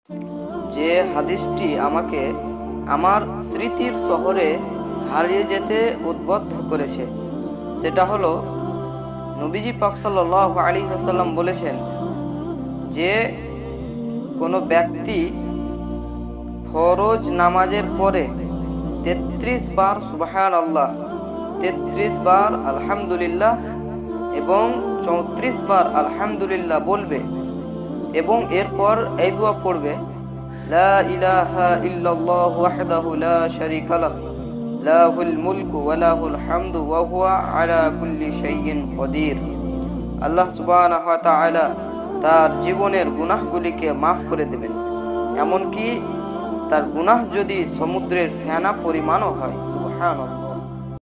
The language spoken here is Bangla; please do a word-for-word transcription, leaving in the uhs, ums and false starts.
যে হাদিসটি আমাকে আমার স্মৃতির শহরে হারিয়ে যেতে উদ্বুদ্ধ করেছে সেটা হলো নবীজি পাক সাল্লাল্লাহু আলাইহি ওয়াসাল্লাম বলেছেন যে কোনো ব্যক্তি ফরজ নামাজের পরে তেত্রিশ বার সুবহানাল্লাহ, তেত্রিশ বার আলহামদুলিল্লাহ এবং চৌত্রিশ বার আলহামদুলিল্লাহ বলবে এবং এরপর এই দোয়া পড়বে, লা ইলাহা ইল্লাল্লাহু ওয়াহদাহু লা শারীকা লাহু লাহুল মুলকু ওয়া লাহুল হামদু ওয়া হুয়া আলা কুল্লি শাইইন কাদির। আল্লাহ সুবহানাহু ওয়া তাআলা তার জীবনের গুনাহগুলিকে মাফ করে দেবেন, এমনকি তার গুনাহ যদি সমুদ্রের ফেনা পরিমাণও হয়। সুবহানাল্লাহ।